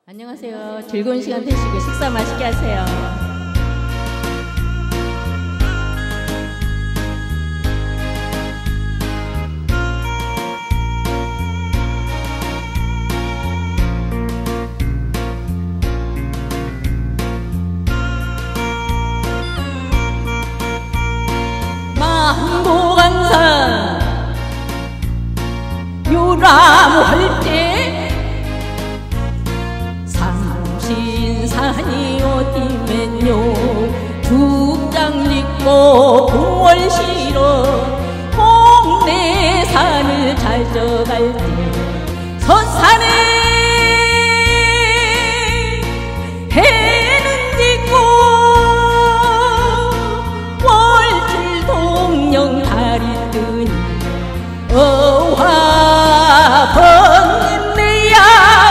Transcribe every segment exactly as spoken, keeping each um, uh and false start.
안녕하세요. 즐거운 시간 되시고 식사 맛있게 하세요. 망보강산 유람할 때 산이 어디면요 죽장 짓고 공월 실어 홍내산을 찾아갈 때 서산에 해는 짓고 월출 동령 달이 뜨니 어화 번님네야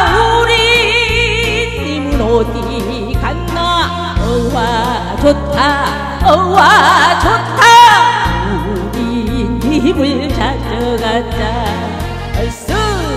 우리 어디 갔나 어와 좋다 어와 좋다 우리 님을 찾아가자 얼쑤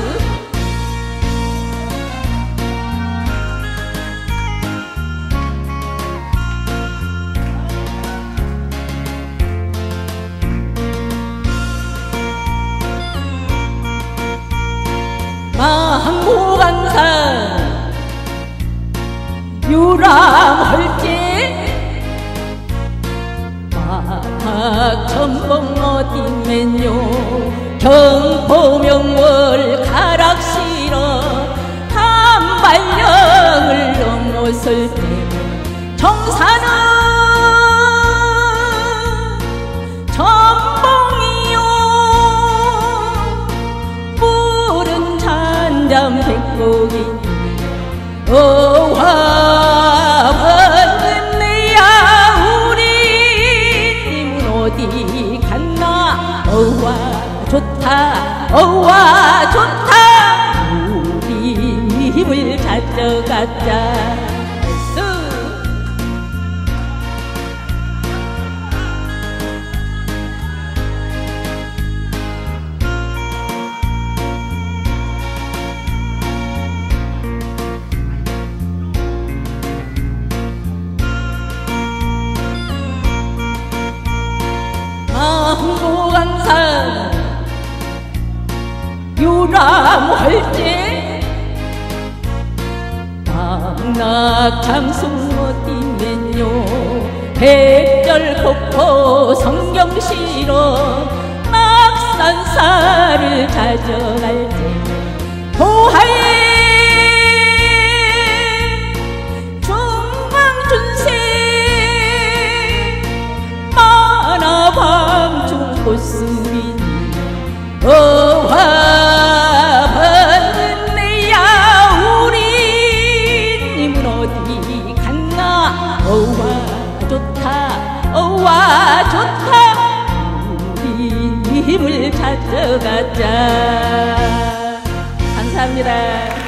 망보강산 유람할 때 바닥천봉 어디면요 경포명월 가락실어 한발령을 넘었을 때 정사는 천봉이요 푸른 잔잠 백곡이 어화 번님네야 우리 님은 어디 갔나 어와 좋다 어와 좋다 우리 님을 찾아가자 망보강산 유람할 때 낙낙장송 어디면요 백절폭포 성경시로 낙산사를 찾아갈 때 도하에 꽃수리니 어화 번님네야 우리 님은 어디 갔나 어와 좋다 어와 좋다 우리 님을 찾아가자 감사합니다.